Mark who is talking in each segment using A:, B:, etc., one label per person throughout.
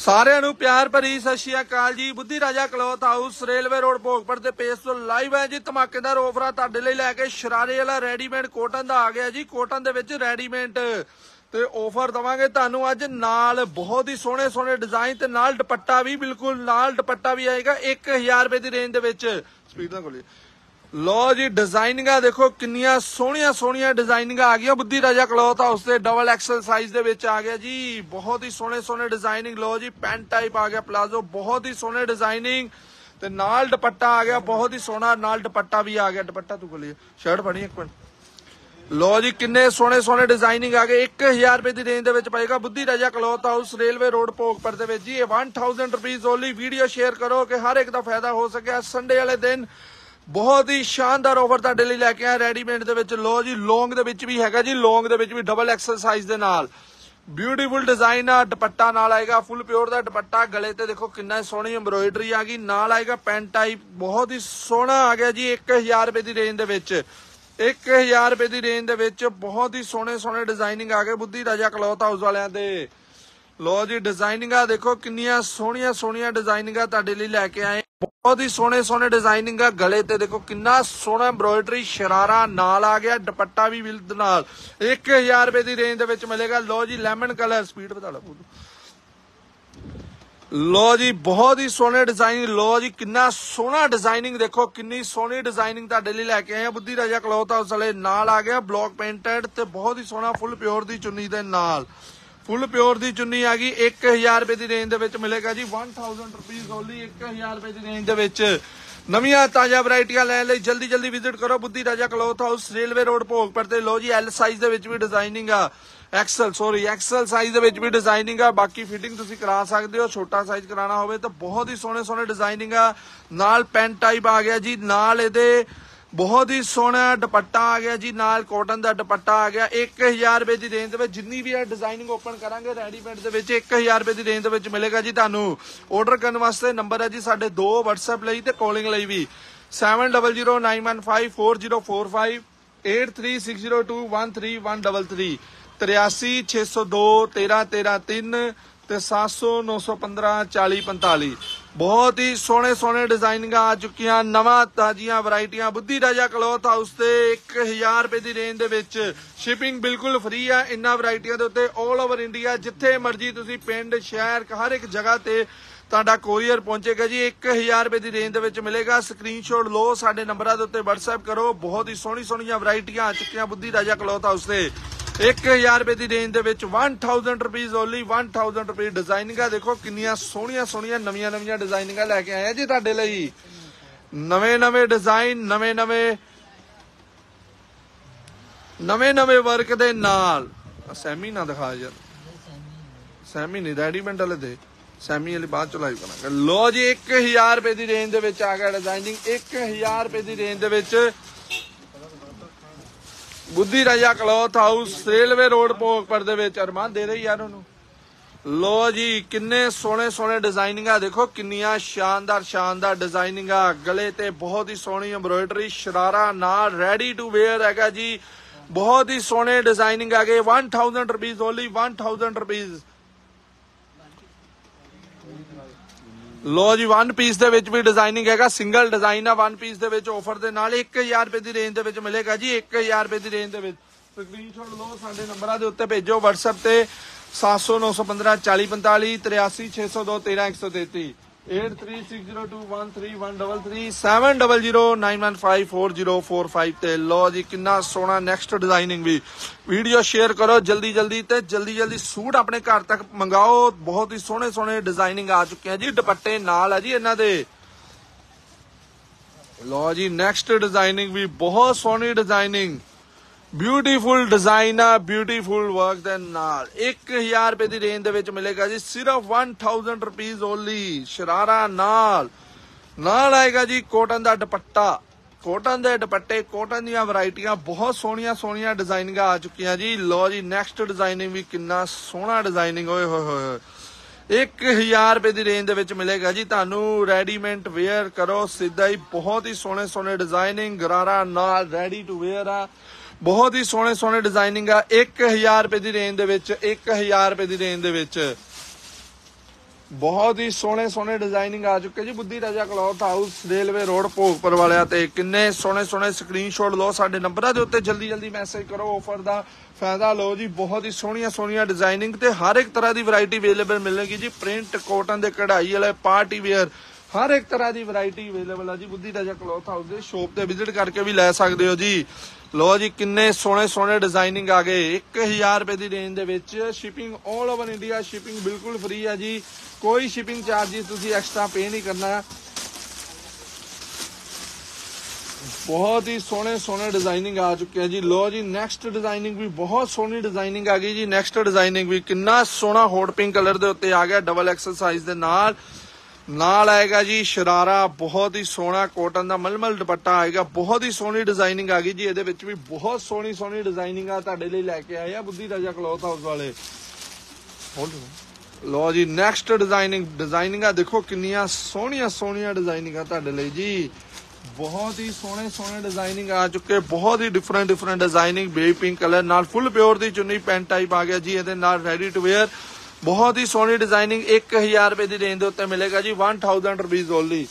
A: ਸਾਰਿਆਂ ਨੂੰ ਪਿਆਰ ਭਰੀ ਸਤਿ ਸ਼੍ਰੀ ਅਕਾਲ ਜੀ। Budhi Raja cloth house railway road Bhogpur ਦੇ ਪੇਜ ਤੋਂ ਲਾਈਵ ਹੈ ਜੀ। ਧਮਾਕੇਦਾਰ ਆਫਰਾਂ ਤੁਹਾਡੇ ਲਈ ਲੈ ਕੇ ਸ਼ਰਾਰੇ ਵਾਲਾ ਰੈਡੀਮੇਡ ਕੋਟਨ ਦਾ ਆ ਗਿਆ ਜੀ। ਕੋਟਨ ਦੇ ਵਿੱਚ ਰੈਡੀਮੇਡ ਤੇ ਆਫਰ ਦਵਾਂਗੇ ਤੁਹਾਨੂੰ ਅੱਜ। ਨਾਲ ਬਹੁਤ ਹੀ ਸੋਹਣੇ ਸੋਹਣੇ ਡਿਜ਼ਾਈਨ ਤੇ ਨਾਲ ਦੁਪੱਟਾ ਵੀ, ਬਿਲਕੁਲ ਨਾਲ ਦੁਪੱਟਾ ਵੀ ਆਏਗਾ 1000 ਰੁਪਏ ਦੀ ਰੇਂਜ ਦੇ ਵਿੱਚ। ਸਪੀਡ ਨਾਲ ਖੋਲੀ। ਲੋ ਜੀ ਡਿਜ਼ਾਈਨਿੰਗਾਂ ਦੇਖੋ ਕਿੰਨੀਆਂ ਸੋਹਣੀਆਂ ਸੋਹਣੀਆਂ ਡਿਜ਼ਾਈਨਿੰਗਾਂ ਆ ਗਈਆਂ। ਬੁੱਧੀ ਰਾਜਾ ਕਲੌਥ ਹਾਊਸ ਦੇ ਡਬਲ ਐਕਸਲ ਸਾਈਜ਼ ਦੇ ਵਿੱਚ ਆ ਗਿਆ ਜੀ। ਬਹੁਤ ਹੀ ਸੋਹਣੇ ਸੋਹਣੇ ਡਿਜ਼ਾਈਨਿੰਗ। ਲੋ ਜੀ ਪੈਂਟ ਟਾਈਪ ਆ ਗਿਆ ਪਲਾਜ਼ੋ, ਬਹੁਤ ਹੀ ਸੋਹਣੇ ਡਿਜ਼ਾਈਨਿੰਗ ਤੇ ਨਾਲ ਦੁਪੱਟਾ ਆ ਗਿਆ ਬਹੁਤ ਹੀ ਸੋਹਣਾ। ਨਾਲ ਦੁਪੱਟਾ ਵੀ ਆ ਗਿਆ। ਦੁਪੱਟਾ ਤੂੰ ਖੋਲੀ, ਸ਼ਰਟ ਫੜੀ ਇੱਕ ਮਿੰਟ। ਲੋ ਜੀ ਕਿੰਨੇ ਸੋਹਣੇ ਸੋਹਣੇ ਡਿਜ਼ਾਈਨਿੰਗ ਆ ਗਏ। 1000 ਰੁਪਏ ਦੀ ਰੇਂਜ ਦੇ ਵਿੱਚ ਪਏਗਾ Budhi Raja cloth house railway road Bhogpur ਦੇ ਵਿੱਚ ਜੀ। 1000 ਰੁਪੀਜ਼ ਓਨਲੀ। ਵੀਡੀਓ ਸ਼ੇਅਰ ਕਰੋ ਕਿ ਹਰ ਇੱਕ ਦਾ ਫਾਇਦਾ ਹੋ ਸਕਿਆ। ਸੰਡੇ ਵਾਲੇ ਦਿਨ ਬਹੁਤ ਹੀ ਸ਼ਾਨਦਾਰ ਆਫਰ ਤੁਹਾਡੇ ਲਈ ਲੈ ਕੇ ਆਇਆ ਰੈਡੀਮੇਡ ਦੇ ਵਿੱਚ। ਲੋ ਜੀ ਲੌਂਗ ਦੇ ਵਿੱਚ ਵੀ ਹੈਗਾ ਜੀ। ਲੌਂਗ ਦੇ ਵਿੱਚ ਵੀ ਡਬਲ ਐਕਸਲ ਸਾਈਜ਼ ਦੇ ਨਾਲ ਬਿਊਟੀਫੁਲ ਡਿਜ਼ਾਈਨ ਆ। ਦੁਪੱਟਾ ਨਾਲ ਆਏਗਾ ਫੁੱਲ ਪਿਓਰ ਦਾ ਦੁਪੱਟਾ। ਗਲੇ ਤੇ ਦੇਖੋ ਕਿੰਨਾ ਸੋਹਣੀ ਐਮਬ੍ਰੋਇਡਰੀ ਆ ਗਈ। ਨਾਲ ਆਏਗਾ ਪੈਂਟ ਟਾਈਪ, ਬਹੁਤ ਹੀ ਸੋਹਣਾ ਆ ਗਿਆ ਜੀ। 1000 ਰੁਪਏ ਦੀ ਰੇਂਜ ਦੇ ਵਿੱਚ, 1000 ਰੁਪਏ ਦੀ ਰੇਂਜ ਦੇ ਵਿੱਚ ਬਹੁਤ ਹੀ ਸੋਹਣੇ ਸੋਹਣੇ ਡਿਜ਼ਾਈਨਿੰਗ ਆ ਗਏ ਬੁੱਧੀ ਰਾਜਾ ਕਲੌਥ ਹਾਊਸ ਵਾਲਿਆਂ ਦੇ। ਲੋ ਜੀ ਡਿਜ਼ਾਈਨਿੰਗਾਂ ਦੇਖੋ ਕਿੰਨੀਆਂ ਸੋਹਣੀਆਂ ਸੋਹਣੀਆਂ ਡਿਜ਼ਾਈਨਿੰਗਾਂ ਤੁਹਾਡੇ ਲਈ ਲੈ ਕੇ ਆਏ। ਬਹੁਤ ਹੀ ਸੋਹਣੇ ਸੋਹਣੇ ਡਿਜ਼ਾਈਨਿੰਗ ਆ। ਗਲੇ ਤੇ ਦੇਖੋ ਕਿੰਨਾ ਸੋਹਣਾ ਐਮਬ੍ਰੋਇਡਰੀ ਸ਼ਰਾਰਾ ਨਾਲ ਆ ਗਿਆ। ਦੁਪੱਟਾ ਵੀ ਵਿਦ ਨਾਲ 1000 ਰੁਪਏ ਦੀ ਰੇਂਜ ਦੇ ਵਿੱਚ ਮਿਲੇਗਾ। ਲੋ ਜੀ ਲੈਮਨ ਕਲਰ, ਸਪੀਡ ਬਤਾ ਲਓ। ਲੋ ਜੀ ਬਹੁਤ ਹੀ ਸੋਹਣੇ ਡਿਜ਼ਾਈਨ। ਲੋ ਜੀ ਕਿੰਨਾ ਸੋਹਣਾ ਡਿਜ਼ਾਈਨਿੰਗ ਦੇਖੋ, ਕਿੰਨੀ ਸੋਹਣੀ ਡਿਜ਼ਾਈਨਿੰਗ ਤੁਹਾਡੇ ਲਈ ਲੈ ਕੇ ਆਏ ਆ ਬੁੱਧੀ ਰਾਜਾ ਕਲੌਥ ਹਾਊਸ ਵਾਲੇ। ਨਾਲ ਆ ਗਿਆ ਬਲੌਕ ਪੇਂਟਡ ਤੇ ਬਹੁਤ ਹੀ ਸੋਹਣਾ ਫੁੱਲ ਪਿਓਰ ਦੀ ਚੁੰਨੀ ਦੇ ਨਾਲ। ਫੁੱਲ ਪਿਓਰ ਦੀ ਚੁੰਨੀ ਆ ਗਈ। 1000 ਰੁਪਏ ਦੀ ਰੇਂਜ ਦੇ ਵਿੱਚ ਮਿਲੇਗਾ ਜੀ। 1000 ਰੁਪੀਜ਼ ਓਨਲੀ 1000 ਰੁਪਏ ਦੀ ਰੇਂਜ ਦੇ ਵਿੱਚ। ਨਵੀਆਂ ਤਾਜ਼ਾ ਵੈਰਾਈਟੀਆਂ ਲੈਣ ਲਈ ਜਲਦੀ ਜਲਦੀ ਵਿਜ਼ਿਟ ਕਰੋ Budhi Raja cloth house railway road Bhogpur ਤੇ। ਲੋ ਜੀ ਐਲ ਸਾਈਜ਼ ਦੇ ਵਿੱਚ ਵੀ ਡਿਜ਼ਾਈਨਿੰਗ ਆ। ਐਕਸਲ ਸਾਈਜ਼ ਦੇ ਵਿੱਚ ਵੀ ਡਿਜ਼ਾਈਨਿੰਗ ਆ। ਬਾਕੀ ਫਿਟਿੰਗ ਤੁਸੀਂ ਕਰਾ ਸਕਦੇ ਹੋ। ਛੋਟਾ ਸਾਈਜ਼ ਕਰਾਣਾ ਹੋਵੇ ਤਾਂ ਬਹੁਤ ਹੀ ਸੋਹਣੇ ਸੋਹਣੇ ਡਿਜ਼ਾਈਨਿੰਗ ਆ। ਨਾਲ ਪੈਂਟ ਟਾਈਪ ਆ ਗਿਆ ਜੀ। ਨਾਲ ਇਹਦੇ ਬਹੁਤ ਹੀ ਸੋਹਣਾ ਦੁਪੱਟਾ ਆ ਗਿਆ ਜੀ। ਨਾਲ ਕਾਟਨ ਦਾ ਦੁਪੱਟਾ ਆ ਗਿਆ। 1000 ਰੁਪਏ ਦੀ ਰੇਂਜ ਦੇ ਵਿੱਚ ਜਿੰਨੀ ਵੀ ਇਹ ਡਿਜ਼ਾਈਨਿੰਗ ਓਪਨ ਕਰਾਂਗੇ ਰੈਡੀਮੇਡ ਦੇ ਵਿੱਚ 1000 ਰੁਪਏ ਦੀ ਰੇਂਜ ਦੇ ਵਿੱਚ ਮਿਲੇਗਾ ਜੀ ਤੁਹਾਨੂੰ। ਆਰਡਰ ਕਰਨ ਵਾਸਤੇ ਨੰਬਰ ਹੈ ਜੀ ਸਾਡੇ 2 WhatsApp ਲਈ ਤੇ ਕਾਲਿੰਗ ਲਈ ਵੀ। 7009154045 8360213133 8360213133 ਤੇ 7009154045। ਬਹੁਤ ਹੀ ਸੋਹਣੇ ਸੋਹਣੇ ਡਿਜ਼ਾਈਨਿੰਗਾਂ ਆ ਚੁੱਕੀਆਂ। ਨਵਾਂ ਤਾਜ਼ੀਆਂ ਵੈਰਾਈਟੀਆਂ ਬੁੱਧੀ ਰਾਜਾ ਕਲੌਥ ਹਾਊਸ ਤੇ 1000 ਰੁਪਏ ਦੀ ਰੇਂਜ ਦੇ ਵਿੱਚ। ਸ਼ਿਪਿੰਗ ਬਿਲਕੁਲ ਫ੍ਰੀ ਆ ਇਹਨਾਂ ਵੈਰਾਈਟੀਆਂ ਦੇ ਉੱਤੇ। ਆਲ ਓਵਰ ਇੰਡੀਆ ਜਿੱਥੇ ਮਰਜ਼ੀ ਤੁਸੀਂ, ਪਿੰਡ ਸ਼ਹਿਰ ਹਰ ਇੱਕ ਜਗ੍ਹਾ ਤੇ ਤੁਹਾਡਾ ਕੋਰੀਅਰ ਪਹੁੰਚੇਗਾ ਜੀ। 1000 ਰੁਪਏ ਦੀ ਰੇਂਜ ਦੇ ਵਿੱਚ ਮਿਲੇਗਾ। ਸਕਰੀਨਸ਼ਾਟ ਲਓ, ਸਾਡੇ ਨੰਬਰਾਂ ਦੇ ਉੱਤੇ WhatsApp ਕਰੋ। ਬਹੁਤ ਹੀ ਸੋਹਣੀ ਸੋਹਣੀਆਂ ਵੈਰਾਈਟੀਆਂ ਆ ਚੁੱਕੀਆਂ ਬੁੱਧੀ ਰਾਜਾ ਕਲੌਥ ਹਾਊਸ ਤੇ 1000 ਰੁਪਏ ਦੀ ਰੇਂਜ ਦੇ ਵਿੱਚ। 1000 ਰੁਪੀਜ਼ ਓਨਲੀ। 1000 ਰੁਪਏ ਡਿਜ਼ਾਈਨਿੰਗਾਂ ਦੇਖੋ ਕਿੰਨੀਆਂ ਸੋਹਣੀਆਂ ਸੋਹਣੀਆਂ ਨਵੀਆਂ ਨਵੀਆਂ ਡਿਜ਼ਾਈਨਿੰਗਾਂ ਲੈ ਕੇ ਆਏ ਆ ਜੀ ਤੁਹਾਡੇ ਲਈ। ਨਵੇਂ ਨਵੇਂ ਡਿਜ਼ਾਈਨ, ਨਵੇਂ ਨਵੇਂ ਵਰਕ ਦੇ ਨਾਲ। ਸੈਮੀ ਨਾ ਦਿਖਾ ਯਾਰ, ਸੈਮੀ ਨਹੀਂ, ਰੈਡੀਮੇਡ ਵਾਲੇ ਦੇ। ਸੈਮੀ ਵਾਲੀ ਬਾਅਦ ਚ ਲਾਈਵ ਕਰਾਂਗੇ। ਲੋ ਜੀ 1000 ਰੁਪਏ ਦੀ ਰੇਂਜ ਦੇ ਵਿੱਚ ਆ ਗਿਆ ਡਿਜ਼ਾਈਨਿੰਗ। 1000 ਰੁਪਏ ਦੀ ਰੇਂਜ ਦੇ ਵਿੱਚ Budhi Raja cloth house railway road Bhogpur ਦੇ ਵਿੱਚ। ਅਰਮਾਨ ਦੇ ਰਹੀ ਯਾਰ ਉਹਨੂੰ। ਲੋ ਜੀ ਕਿੰਨੇ ਸੋਹਣੇ ਸੋਹਣੇ ਡਿਜ਼ਾਈਨਿੰਗਾਂ ਦੇਖੋ ਕਿੰਨੀਆਂ ਸ਼ਾਨਦਾਰ ਡਿਜ਼ਾਈਨਿੰਗਾਂ। ਗਲੇ ਤੇ ਬਹੁਤ ਹੀ ਸੋਹਣੀ ਐਮਬ੍ਰੋਇਡਰੀ ਸ਼ਰਾਰਾ ਨਾਲ ਰੈਡੀ ਟੂ ਵੇਅਰ ਹੈਗਾ ਜੀ। ਬਹੁਤ ਹੀ ਸੋਹਣੇ ਡਿਜ਼ਾਈਨਿੰਗ ਆ ਗਏ। 1000 ਰੁਪੀਜ਼ ਓਨਲੀ। 1000 ਰੁਪੀਜ਼। ਲੋ ਜੀ 1 ਪੀਸ ਦੇ ਵਿੱਚ ਵੀ ਡਿਜ਼ਾਈਨਿੰਗ ਹੈਗਾ। ਸਿੰਗਲ ਡਿਜ਼ਾਈਨ ਆ 1 ਪੀਸ ਦੇ ਵਿੱਚ। ਆਫਰ ਦੇ ਨਾਲ 1000 ਰੁਪਏ ਦੀ ਰੇਂਜ ਦੇ ਵਿੱਚ ਮਿਲੇਗਾ ਜੀ। 1000 ਰੁਪਏ ਦੀ ਰੇਂਜ ਦੇ ਵਿੱਚ। ਸਕਰੀਨਸ਼ਾਟ ਲਓ, ਸਾਡੇ ਨੰਬਰਾਂ ਦੇ ਉੱਤੇ ਭੇਜੋ WhatsApp ਤੇ 7009154045 8360213133 8360213133 7009154045 ਤੇ। ਲੋ ਜੀ ਕਿੰਨਾ ਸੋਹਣਾ ਨੈਕਸਟ ਡਿਜ਼ਾਈਨਿੰਗ ਵੀ। ਵੀਡੀਓ ਸ਼ੇਅਰ ਕਰੋ ਜਲਦੀ ਜਲਦੀ ਤੇ ਜਲਦੀ ਸੂਟ ਆਪਣੇ ਘਰ ਤੱਕ ਮੰਗਾਓ। ਬਹੁਤ ਹੀ ਸੋਹਣੇ ਸੋਹਣੇ ਡਿਜ਼ਾਈਨਿੰਗ ਆ ਚੁੱਕੇ ਆ ਜੀ। ਦੁਪੱਟੇ ਨਾਲ ਆ ਜੀ ਇਹਨਾਂ ਦੇ। ਲੋ ਜੀ ਨੈਕਸਟ ਡਿਜ਼ਾਈਨਿੰਗ ਵੀ ਬਹੁਤ ਸੋਹਣੀ ਡਿਜ਼ਾਈਨਿੰਗ। ਬਿਊਟੀਫੁਲ ਡਿਜ਼ਾਈਨ ਆ, ਬਿਊਟੀਫੁਲ ਵਰਕ ਦੇ ਨਾਲ। 1000 ਰੁਪਏ ਦੀ ਰੇਂਜ ਦੇ ਵਿੱਚ ਮਿਲੇਗਾ ਜੀ। ਸਿਰਫ 1000 ਰੁਪੀਜ਼ ਓਨਲੀ। ਸ਼ਰਾਰਾ ਨਾਲ ਆਏਗਾ ਜੀ ਕਾਟਨ ਦਾ ਦੁਪੱਟਾ। ਕਾਟਨ ਦੇ ਦੁਪੱਟੇ, ਕਾਟਨ ਦੀਆਂ ਵੈਰਾਈਟੀਆਂ ਬਹੁਤ ਸੋਹਣੀਆਂ ਸੋਹਣੀਆਂ ਡਿਜ਼ਾਈਨਿੰਗਾਂ ਆ ਚੁੱਕੀਆਂ ਜੀ। ਲੋ ਜੀ ਨੈਕਸਟ ਡਿਜ਼ਾਈਨਿੰਗ ਵੀ ਕਿੰਨਾ ਸੋਹਣਾ ਡਿਜ਼ਾਈਨਿੰਗ। ਓਏ ਹੋਏ 1000 ਰੁਪਏ ਦੀ ਰੇਂਜ ਦੇ ਵਿੱਚ ਮਿਲੇਗਾ ਜੀ ਤੁਹਾਨੂੰ। ਰੈਡੀਮੇਡ ਵੇਅਰ ਕਰੋ ਸਿੱਧਾ ਹੀ। ਬਹੁਤ ਹੀ ਸੋਹਣੇ ਸੋਹਣੇ ਡਿਜ਼ਾਈਨਿੰਗ ਗਰਾਰਾ ਨਾਲ ਰੈਡੀ ਟੂ ਵੇਅਰ ਆ। ਬਹੁਤ ਹੀ ਸੋਹਣੇ ਸੋਹਣੇ ਡਿਜ਼ਾਈਨਿੰਗ ਆ। 1000 ਰੁਪਏ ਦੀ ਰੇਂਜ ਦੇ ਵਿੱਚ। 1000 ਰੁਪਏ ਦੀ ਰੇਂਜ ਦੇ ਵਿੱਚ। ਬਹੁਤ ਹੀ ਸੋਹਣੇ ਸੋਹਣੇ ਡਿਜ਼ਾਈਨਿੰਗ ਆ ਚੁੱਕੇ ਜੀ Budhi Raja cloth house railway road Bhogpur ਵਾਲਿਆਂ ਤੇ। ਕਿੰਨੇ ਸੋਹਣੇ ਸੋਹਣੇ ਸਕਰੀਨਸ਼ਾਟ ਲਓ, ਸਾਡੇ ਨੰਬਰਾਂ ਦੇ ਉੱਤੇ ਜਲਦੀ ਜਲਦੀ ਮੈਸੇਜ ਕਰੋ, ਆਫਰ ਦਾ ਫਾਇਦਾ ਲਓ ਜੀ। ਬਹੁਤ ਹੀ ਸੋਹਣੀਆਂ ਸੋਹਣੀਆਂ ਡਿਜ਼ਾਈਨਿੰਗ ਤੇ ਹਰ ਇੱਕ ਤਰ੍ਹਾਂ ਦੀ ਵੈਰਾਈਟੀ ਅਵੇਲੇਬਲ ਮਿਲੇਗੀ ਜੀ। ਪ੍ਰਿੰਟ ਕਾਟਨ ਦੇ ਕਢਾਈ ਵਾਲੇ ਪਾਰਟੀ ਵੇਅਰ ਹਰ ਇੱਕ ਤਰ੍ਹਾਂ ਦੀ ਵੈਰਾਈਟੀ ਅਵੇਲੇਬਲ ਆ ਜੀ ਬੁੱਧੀ ਰਾਜਾ ਕਲੌਥ ਹਾਊਸ ਦੇ। ਸ਼ੋਪ ਤੇ ਵਿਜ਼ਿਟ ਕਰਕੇ ਵੀ ਲੈ ਸਕਦੇ ਹੋ ਜੀ। ਲੋ ਜੀ ਕਿੰਨੇ ਸੋਹਣੇ ਸੋਹਣੇ ਡਿਜ਼ਾਈਨਿੰਗ ਆ ਗਏ 1000 ਰੁਪਏ ਦੀ ਰੇਂਜ ਦੇ ਵਿੱਚ। Shipping all over India, shipping ਬਿਲਕੁਲ ਫ੍ਰੀ ਹੈ ਜੀ, ਕੋਈ ਸ਼ਿਪਿੰਗ ਚਾਰजेस ਤੁਸੀਂ ਐਕਸਟਰਾ ਪੇ ਨਹੀਂ ਕਰਨਾ। ਬਹੁਤ ਹੀ ਸੋਹਣੇ ਸੋਹਣੇ ਡਿਜ਼ਾਈਨਿੰਗ ਆ ਚੁੱਕੇ ਆ ਜੀ। ਲੋ ਜੀ ਨੈਕਸਟ ਡਿਜ਼ਾਈਨਿੰਗ ਵੀ ਬਹੁਤ ਸੋਹਣੀ ਡਿਜ਼ਾਈਨਿੰਗ ਆ ਗਈ ਜੀ। ਨੈਕਸਟ ਡਿਜ਼ਾਈਨਿੰਗ ਵੀ ਕਿੰਨਾ ਸੋਹਣਾ ਹੌਟ ਪਿੰਕ ਕਲਰ ਦੇ ਉੱਤੇ ਆ ਗਿਆ, ਡਬਲ ਐਕਸਲ ਸਾਈਜ਼ ਦੇ ਨਾਲ ਆਏਗਾ ਜੀ ਸ਼ਰਾਰਾ। ਬਹੁਤ ਹੀ ਸੋਹਣਾ ਕੋਟਨ ਦਾ ਮਲਮਲ ਦੁਪੱਟਾ ਆਏਗਾ। ਬਹੁਤ ਹੀ ਸੋਹਣੀ ਡਿਜ਼ਾਈਨਿੰਗ ਆ ਗਈ ਜੀ। ਇਹਦੇ ਵਿੱਚ ਵੀ ਬਹੁਤ ਸੋਹਣੀ ਸੋਹਣੀ ਡਿਜ਼ਾਈਨਿੰਗ ਆ ਤੁਹਾਡੇ ਲਈ ਲੈ ਕੇ ਆਏ ਆ ਬੁੱਧੀ ਰਾਜਾ ਕਲੌਥ ਹਾਊਸ ਵਾਲੇ। ਲੋ ਜੀ ਨੈਕਸਟ ਡਿਜ਼ਾਈਨਿੰਗ ਆ ਦੇਖੋ ਕਿੰਨੀਆਂ ਸੋਹਣੀਆਂ ਸੋਹਣੀਆਂ ਡਿਜ਼ਾਈਨਿੰਗ ਆ ਤੁਹਾਡੇ ਲਈ ਜੀ। ਬਹੁਤ ਹੀ ਸੋਹਣੇ ਸੋਹਣੇ ਡਿਜ਼ਾਈਨਿੰਗ ਆ ਚੁੱਕੇ, ਬਹੁਤ ਹੀ different designing. Baby pink colour ਨਾਲ ਫੁੱਲ ਪਿਓਰ ਦੀ ਚੁੰਨੀ ਪੈਂਟ ਟਾਈਪ ਆ ਗਿਆ ਜੀ ਇਹਦੇ ਨਾਲ, ਰੈਡੀ ਟੂ ਵੇਅਰ। ਬਹੁਤ ਹੀ ਸੋਹਣੀ ਡਿਜ਼ਾਈਨਿੰਗ 1000 ਰੁਪਏ ਦੀ ਰੇਂਜ ਦੇ ਉੱਤੇ ਮਿਲੇਗਾ ਜੀ, 1000 ਰੁਪੀਜ਼ ਓਨਲੀ।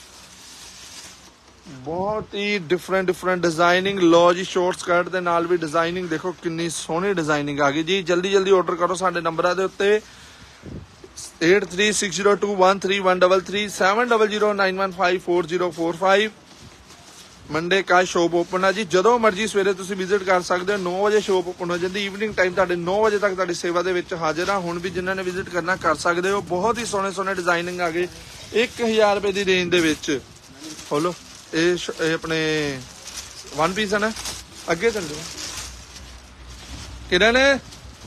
A: ਬਹੁਤ ਹੀ ਡਿਫਰੈਂਟ ਡਿਜ਼ਾਈਨਿੰਗ। ਲੋ ਜੀ ਸ਼ੋਰਟ ਸਕਰਟ ਦੇ ਨਾਲ ਵੀ ਡਿਜ਼ਾਈਨਿੰਗ ਦੇਖੋ ਕਿੰਨੀ ਸੋਹਣੀ ਡਿਜ਼ਾਈਨਿੰਗ ਆ ਗਈ ਜੀ। ਜਲਦੀ ਜਲਦੀ ਆਰਡਰ ਕਰੋ ਸਾਡੇ ਨੰਬਰਾਂ ਦੇ ਉੱਤੇ 8360213133 7009154045। ਮੰਡੇ ਕਾ ਸ਼ੋਪ ਓਪਨ ਹੈ ਜੀ, ਜਦੋਂ ਮਰਜੀ ਸਵੇਰੇ ਤੁਸੀਂ ਵਿਜ਼ਿਟ ਕਰ ਸਕਦੇ ਹੋ। 9 ਵਜੇ ਸ਼ੋਪ ਓਪਨ ਹੋ ਜਾਂਦੀ, ਈਵਨਿੰਗ ਟਾਈਮ ਤੁਹਾਡੇ 9 ਵਜੇ ਤੱਕ ਤੁਹਾਡੀ ਸੇਵਾ ਦੇ ਵਿੱਚ ਹਾਜ਼ਰ ਆ। ਹੁਣ ਵੀ ਜਿਨ੍ਹਾਂ ਨੇ ਵਿਜ਼ਿਟ ਕਰਨਾ ਕਰ ਸਕਦੇ ਹੋ। ਬਹੁਤ ਹੀ ਸੋਹਣੇ ਸੋਹਣੇ ਡਿਜ਼ਾਈਨਿੰਗ ਆ ਗਏ 1000 ਰੁਪਏ ਦੀ ਰੇਂਜ ਦੇ ਵਿੱਚ। ਖੋਲੋ ਇਹ ਆਪਣੇ ਵਨ ਪੀਸ ਹੈ ਨਾ, ਅੱਗੇ ਚੱਲਦੇ ਕਿਹੜੇ ਨੇ।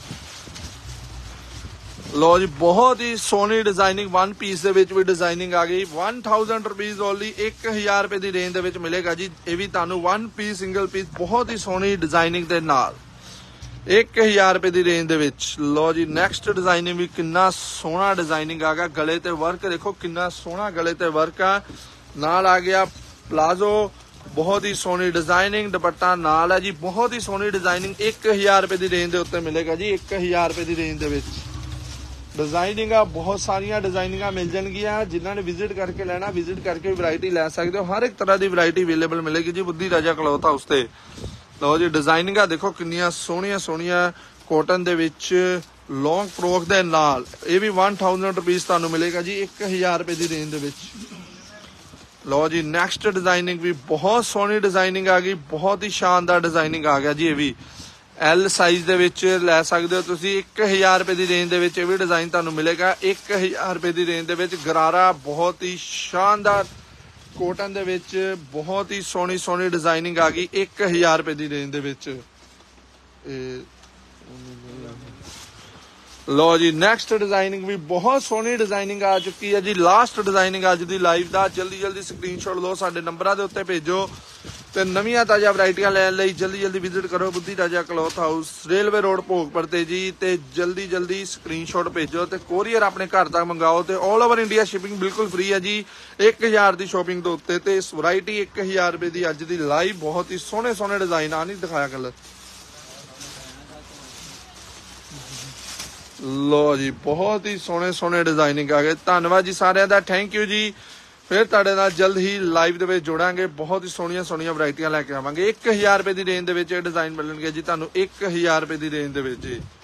A: ਲੋ ਜੀ ਬਹੁਤ ਹੀ ਸੋਹਣੀ ਡਿਜ਼ਾਈਨਿੰਗ ਵਨ ਪੀਸ ਦੇ ਵਿੱਚ ਵੀ ਡਿਜ਼ਾਈਨਿੰਗ ਆ ਗਈ 1000 ਰੁਪੀਜ਼ ਓਨਲੀ, 1000 ਰੁਪਏ ਦੀ ਰੇਂਜ ਦੇ ਵਿੱਚ ਮਿਲੇਗਾ ਜੀ। ਇਹ ਵੀ ਤੁਹਾਨੂੰ ਵਨ ਪੀਸ ਸਿੰਗਲ ਪੀਸ ਬਹੁਤ ਹੀ ਸੋਹਣੀ ਡਿਜ਼ਾਈਨਿੰਗ ਦੇ ਨਾਲ 1000 ਰੁਪਏ ਦੀ ਰੇਂਜ ਦੇ ਵਿੱਚ। ਲੋ ਜੀ ਨੈਕਸਟ ਡਿਜ਼ਾਈਨਿੰਗ ਵੀ ਕਿੰਨਾ ਸੋਹਣਾ ਡਿਜ਼ਾਈਨਿੰਗ ਆ ਗਿਆ। ਗਲੇ ਤੇ ਵਰਕ ਦੇਖੋ ਕਿੰਨਾ ਸੋਹਣਾ ਗਲੇ ਤੇ ਵਰਕ ਆ, ਨਾਲ ਆ ਗਿਆ ਪਲਾਜ਼ੋ। ਬਹੁਤ ਹੀ ਸੋਹਣੀ ਡਿਜ਼ਾਈਨਿੰਗ, ਦੁਪੱਟਾ ਨਾਲ ਹੈ ਜੀ। ਬਹੁਤ ਹੀ ਸੋਹਣੀ ਡਿਜ਼ਾਈਨਿੰਗ 1000 ਰੁਪਏ ਦੀ ਰੇਂਜ ਦੇ ਉੱਤੇ ਮਿਲੇਗਾ ਜੀ, 1000 ਰੁਪਏ ਦੀ ਰੇਂਜ ਦੇ ਵਿੱਚ। ਡਿਜ਼ਾਈਨਿੰਗ ਆ ਬਹੁਤ ਸਾਰੀਆਂ ਡਿਜ਼ਾਈਨਿੰਗਾਂ ਮਿਲ ਜਾਣਗੀਆਂ। ਜਿਨ੍ਹਾਂ ਨੇ ਵਿਜ਼ਿਟ ਕਰਕੇ ਲੈਣਾ ਵਿਜ਼ਿਟ ਕਰਕੇ ਵੈਰਾਈਟੀ ਲੈ ਸਕਦੇ ਹੋ। ਹਰ ਇੱਕ ਤਰ੍ਹਾਂ ਦੀ ਵੈਰਾਈਟੀ ਅਵੇਲੇਬਲ ਮਿਲੇਗੀ ਜੀ ਬੁੱਧੀ ਰਾਜਾ ਕਲੌਥ ਹਾਊਸ ਤੇ। ਲਓ ਜੀ ਡਿਜ਼ਾਈਨਿੰਗ ਆ ਦੇਖੋ ਕਿੰਨੀਆਂ ਸੋਹਣੀਆਂ ਸੋਹਣੀਆਂ ਕੋਟਨ ਦੇ ਵਿੱਚ ਲੌਂਗ ਫਰੋਕ ਦੇ ਨਾਲ। ਇਹ ਵੀ 1000 ਰੁਪੀਜ਼ ਤੁਹਾਨੂੰ ਮਿਲੇਗਾ ਜੀ, 1000 ਰੁਪਏ ਦੀ ਰੇਂਜ ਦੇ ਵਿੱਚ। ਲਓ ਜੀ ਨੈਕਸਟ ਡਿਜ਼ਾਈਨਿੰਗ ਵੀ ਬਹੁਤ ਸੋਹਣੀ ਡਿਜ਼ਾਈਨਿੰਗ ਆ ਗਈ, ਬਹੁਤ ਹੀ ਸ਼ਾਨਦਾਰ ਡਿਜ਼ਾਈਨਿੰਗ ਆ ਗਿਆ ਜੀ। ਇਹ ਵੀ ਐਲ ਸਾਈਜ਼ ਦੇ ਵਿੱਚ ਲੈ ਸਕਦੇ ਹੋ ਤੁਸੀਂ, 1000 ਰੁਪਏ ਦੀ ਰੇਂਜ ਦੇ ਵਿੱਚ ਇਹ ਵੀ ਡਿਜ਼ਾਈਨ ਤੁਹਾਨੂੰ ਮਿਲੇਗਾ 1000 ਰੁਪਏ ਦੀ ਰੇਂਜ ਦੇ ਵਿੱਚ। ਗਰਾਰਾ ਬਹੁਤ ਹੀ ਸ਼ਾਨਦਾਰ ਕੋਟਨ ਦੇ ਵਿੱਚ ਬਹੁਤ ਹੀ ਸੋਹਣੀ ਸੋਹਣੀ ਡਿਜ਼ਾਈਨਿੰਗ ਆ ਗਈ 1000 ਰੁਪਏ ਦੀ ਰੇਂਜ ਦੇ ਵਿੱਚ। ਲੋ ਜੀ ਨੈਕਸਟ ਡਿਜ਼ਾਈਨਿੰਗ ਵੀ ਬਹੁਤ ਸੋਹਣੀ ਡਿਜ਼ਾਈਨਿੰਗ ਆ ਚੁੱਕੀ ਹੈ ਜੀ। ਲਾਸਟ ਡਿਜ਼ਾਈਨਿੰਗ ਅੱਜ ਦੀ ਲਾਈਵ ਦਾ। ਜਲਦੀ ਜਲਦੀ ਸਕਰੀਨਸ਼ਾਟ ਲਓ, ਸਾਡੇ ਨੰਬਰਾਂ ਦੇ ਉੱਤੇ ਭੇਜੋ ਤੇ ਨਵੀਆਂ ਤਾਜ਼ਾ ਵੈਰਾਈਟੀਆਂ ਲੈਣ ਲਈ ਜਲਦੀ ਜਲਦੀ ਵਿਜ਼ਿਟ ਕਰੋ Budhi Raja cloth house railway road Bhogpur ਤੇ ਜੀ। ਤੇ ਜਲਦੀ ਜਲਦੀ ਸਕਰੀਨਸ਼ਾਟ ਭੇਜੋ ਤੇ ਕੋਰੀਅਰ ਆਪਣੇ ਘਰ ਤੱਕ ਮੰਗਾਓ ਤੇ ਆਲ ਓਵਰ ਇੰਡੀਆ ਸ਼ਿਪਿੰਗ ਬਿਲਕੁਲ ਫ੍ਰੀ ਹੈ ਜੀ 1000 ਦੀ ਸ਼ੋਪਿੰਗ ਦੇ ਉੱਤੇ। ਤੇ ਇਸ ਵੈਰਾਈਟੀ 1000 ਰੁਪਏ ਦੀ ਅੱਜ ਦੀ ਲਾਈਵ। ਬਹੁਤ ਹੀ ਸੋਹਣੇ ਸੋਹਣੇ ਡਿਜ਼ਾਈਨ ਆ, ਨਹੀਂ ਦਿਖਾਇਆ ਕਲਰ। ਲੋ ਜੀ ਬਹੁਤ ਹੀ ਸੋਹਣੇ ਸੋਹਣੇ ਡਿਜ਼ਾਈਨਿੰਗ ਆ ਗਏ। ਧੰਨਵਾਦ ਜੀ ਸਾਰਿਆਂ ਦਾ, ਥੈਂਕ ਯੂ ਜੀ। ਫਿਰ ਤੁਹਾਡੇ ਨਾਲ ਜਲਦ ਹੀ ਲਾਈਵ ਦੇ ਵਿੱਚ ਜੋੜਾਂਗੇ, ਬਹੁਤ ਹੀ ਸੋਹਣੀਆਂ ਸੋਹਣੀਆਂ ਵੈਰਾਈਟੀਆਂ ਲੈ ਕੇ ਆਵਾਂਗੇ। 1000 ਰੁਪਏ ਦੀ ਰੇਂਜ ਦੇ ਵਿੱਚ ਇਹ ਡਿਜ਼ਾਈਨ ਮਿਲਣਗੇ ਜੀ ਤੁਹਾਨੂੰ, 1000 ਰੁਪਏ ਦੀ ਰੇਂਜ ਦੇ ਵਿੱਚ ਜੀ।